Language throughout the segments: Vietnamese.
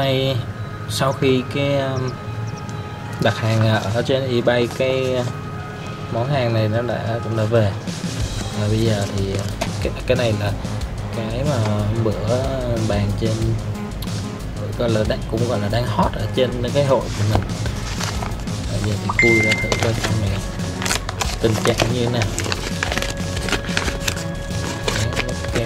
nay sau khi cái đặt hàng ở trên eBay, cái món hàng này nó cũng đã về. Và bây giờ thì cái này là cái mà bữa bàn trên gọi là cũng gọi là đang hot ở trên cái hội của mình. Bây giờ thì khui ra thử coi trong này tình trạng như thế nào. Keo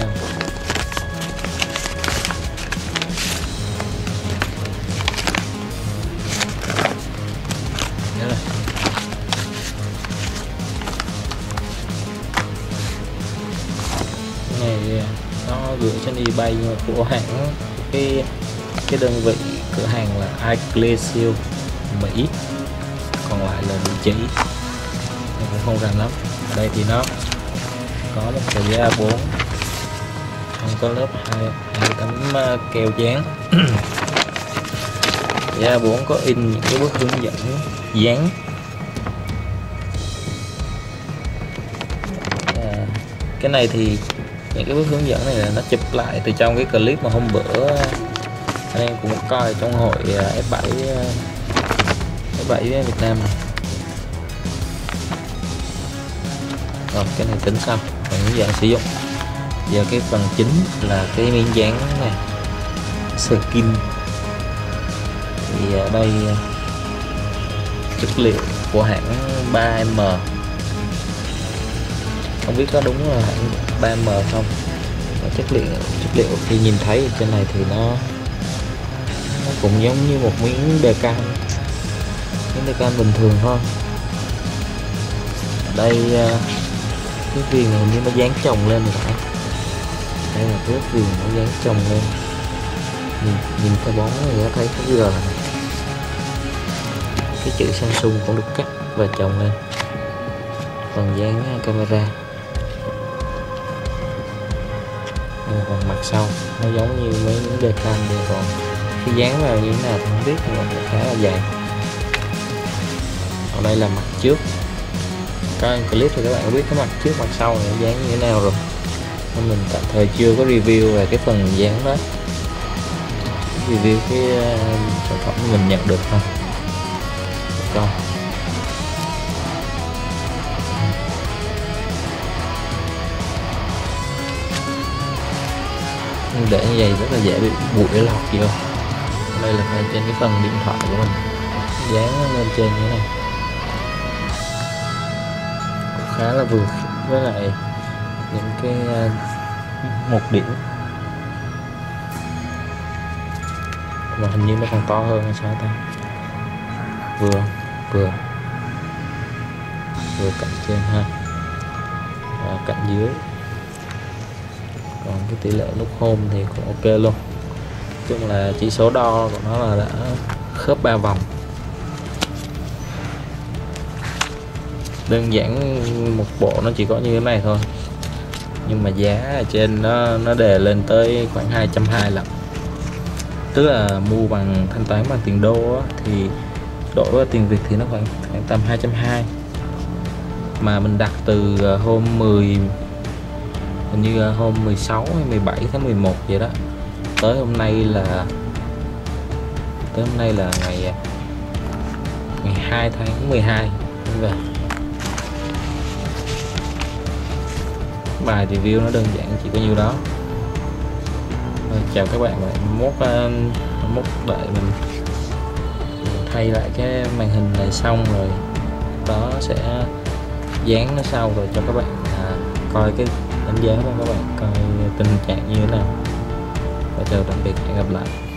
này nó gửi trên eBay nhưng mà của hãng cái đơn vị cửa hàng là iClearSeal Mỹ, còn lại là địa chỉ mình cũng không rành lắm. Ở đây thì nó có một tờ giấy A4, không có lớp hai tấm keo dán. Giấy A4 có in những cái bước hướng dẫn dán. Cái này thì những cái bước hướng dẫn này là nó chụp lại từ trong cái clip mà hôm bữa anh em cũng coi trong hội F7 Việt Nam này. Rồi cái này tính xong, phần hướng dẫn sử dụng. Giờ cái phần chính là cái miếng dán này, skin. Thì ở đây chất liệu của hãng 3M, không biết có đúng là hãng 3M không. Và chất liệu khi nhìn thấy trên này thì nó cũng giống như một miếng decal bình thường thôi. Ở đây cái viền này như nó dán chồng lên rồi. Đây là cái viền nó dán chồng lên, nhìn cái bóng này đã thấy cái giờ này. Cái chữ Samsung cũng được cắt và chồng lên. Phần dán camera, còn mặt sau nó giống như mấy miếng decal này, còn khi dán vào như thế nào thì không biết, nhưng mà khá là dày. Còn đây là mặt trước. Coi clip thì các bạn biết cái mặt trước mặt sau này dán như thế nào rồi, nên mình tạm thời chưa có review về cái phần dán đó, review cái sản phẩm mình nhận được thôi. Coi để như vậy rất là dễ bị bụi lọt vô. Đây là trên cái phần điện thoại của mình dán lên trên như thế này, khá là vừa với lại những cái một điểm, mà hình như nó còn to hơn hay sao ta. Vừa cạnh trên ha, và cạnh dưới. Còn cái tỷ lệ nút home thì cũng ok luôn. Chung là chỉ số đo của nó là đã khớp 3 vòng. Đơn giản một bộ nó chỉ có như thế này thôi, nhưng mà giá ở trên nó đề lên tới khoảng 220 lận. Tức là mua bằng thanh toán bằng tiền đô thì đổi qua tiền Việt thì nó khoảng tầm 220. Mà mình đặt từ hôm 10, hình như hôm 16 hay 17 tháng 11 vậy đó, tới hôm nay là ngày 2 tháng 12 về. Bài review nó đơn giản chỉ có nhiêu đó. Rồi, chào các bạn, mốt đợi mình thay lại cái màn hình này xong rồi đó sẽ dán nó sau rồi cho các bạn coi cái đánh giá của các bạn coi tình trạng như thế nào. Và chào tạm biệt, hẹn gặp lại.